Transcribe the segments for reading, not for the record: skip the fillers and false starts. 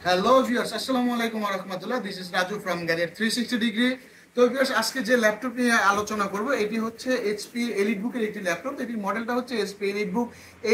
Hello viewers, আসসালামু আলাইকুম ওয়া রাহমাতুল্লাহ। This is Raju from gadget 360 degree. তো ভিউয়ার্স, আজকে যে ল্যাপটপ নিয়ে আলোচনা করব এটি হচ্ছে এইচপি এলিটবুকের একটি ল্যাপটপ। এটির মডেলটা হচ্ছে HP EliteBook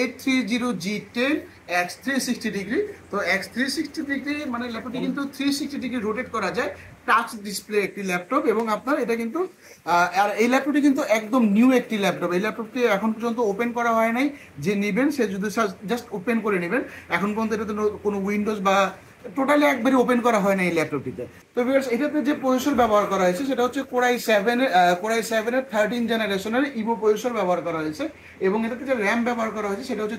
830G10 X 360 degree. তো এক্স 360 ডিগ্রি মানে ল্যাপটপটি কিন্তু 360 ডিগ্রি রোটেট করা যায়। টাচ ডিসপ্লে একটি ল্যাপটপ এবং আপনার এটা কিন্তু আর এই ল্যাপটপটি কিন্তু একদম নিউ একটি ল্যাপটপ। এই ল্যাপটপটি এখন পর্যন্ত ওপেন করা হয় নাই। যে নেবেন সে যদি জাস্ট ওপেন করে নেবেন। এখন পর্যন্ত এটাতে কোনো উইন্ডোজ বা টোটালি একবারই ওপেন করা হয় না এই ল্যাপটপটিতে। তো ভিউয়ার্স, এটাতে যে প্রসেসর ব্যবহার করা হয়েছে সেটা হচ্ছে কোরাই 7 এর 13 জেনারেশনের ইভো প্রসেসর ব্যবহার করা হয়েছে এবং এটাতে যে র্যাম ব্যবহার করা হয়েছে সেটা হচ্ছে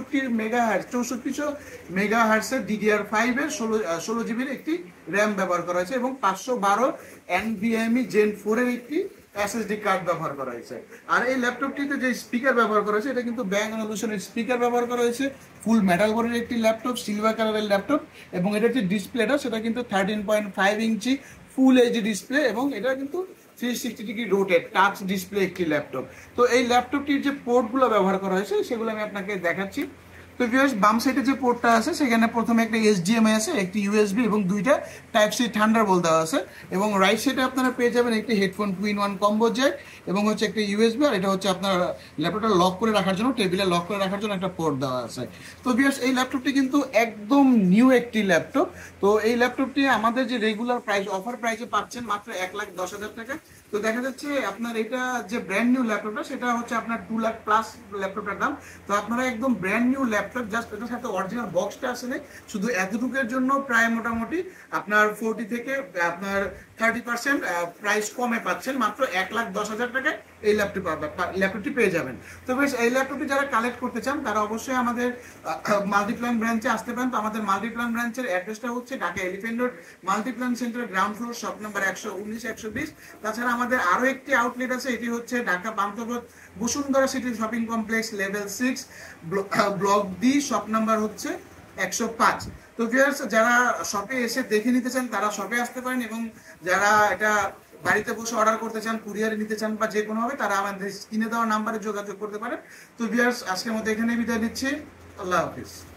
64 মেগাহার্টসের DDR5 এর 16 জিবির একটি র্যাম ব্যবহার করা হয়েছে এবং 512 NVMe Gen 4 এর একটি এসএসডি কার্ড ব্যবহার করা হয়েছে। আর এই ল্যাপটপটিতে যে স্পিকার ব্যবহার করা হয়েছে এটা কিন্তু ব্যাং অলিউশনের স্পিকার ব্যবহার করা হয়েছে। ফুল মেটাল বডির একটি ল্যাপটপ, সিলভার কালারের ল্যাপটপ এবং এটার যে ডিসপ্লেটা সেটা কিন্তু 13.5 ইঞ্চি ফুল এইচডি ডিসপ্লে এবং এটা কিন্তু 360 ডিগ্রি রোটেট টাচ ডিসপ্লে একটি ল্যাপটপ। তো এই ল্যাপটপটির যে পোর্টগুলো ব্যবহার করা হয়েছে সেগুলো আমি আপনাকে দেখাচ্ছি। তো ভিউয়ার্স, বাম সাইডে যে পোর্টটা আছে সেখানে প্রথমে একটা এইচডিএমআই আছে, একটি ইউএসবি এবং দুইটা টাইপ সি থান্ডারবোল্ট দেওয়া আছে এবং রাইট সাইডে আপনারা পেয়ে যাবেন একটি হেডফোন 2-in-1 কম্বো জ্যাক এবং হচ্ছে একটা ইউএসবি। আর এটা হচ্ছে আপনার ল্যাপটপটা লক করে রাখার জন্য, টেবিলে লক করে রাখার জন্য একটা পোর্ট দেওয়া আছে। তো ভিউয়ার্স, এই ল্যাপটপটি কিন্তু একদম নিউ একটি ল্যাপটপ। তো এই ল্যাপটপটি আমাদের যে রেগুলার প্রাইস অফার প্রাইসে পাচ্ছেন মাত্র 1,10,000 টাকা। তো দেখা যাচ্ছে আপনার এটা যে ব্র্যান্ড নিউ ল্যাপটপটা সেটা হচ্ছে আপনার 2 লাখ প্লাস ল্যাপটপটার দাম। তো আপনারা একদম ব্র্যান্ড নিউ ল্যাপটপ, জাস্ট এটার সাথে অরিজিনাল বক্সটা আসলে শুধু এতটুকুর জন্য প্রায় মোটামুটি আপনার 40 থেকে আপনার 30% প্রাইস কমে পাচ্ছেন। মাত্র 1,10,000 টাকায় এই ল্যাপটপটি পেয়ে যাবেন। তো বেশ, এই ল্যাপটপটি যারা কালেক্ট করতে চান তারা অবশ্যই আমাদের মাল্টিপ্ল্যান ব্রাঞ্চে আসতে পারেন। তো আমাদের মাল্টিপ্ল্যান ব্রাঞ্চের অ্যাড্রেসটা হচ্ছে Dhaka Elephant Road Multiplan Center ground floor, shop number 119-120। তাছাড়া আমাদের আরো একটি আউটলেট আছে, এটি হচ্ছে Dhaka Panthapath Bashundhara City Shopping Complex level 6 block D, shop number হচ্ছে 105। তো ভিউয়ার্স, যারা শপে এসে দেখে নিতে চান তারা শপে আসতে পারেন এবং যারা এটা বাড়িতে বসে অর্ডার করতে চান, কুরিয়ারে নিতে চান বা যে কোনো ভাবে, তারা আমাদের স্ক্রিনে দেওয়া নাম্বারে যোগাযোগ করতে পারেন। তো ভিউয়ার্স, আজকের মতো এখানে বিদায় নিচ্ছি। আল্লাহ হাফিজ।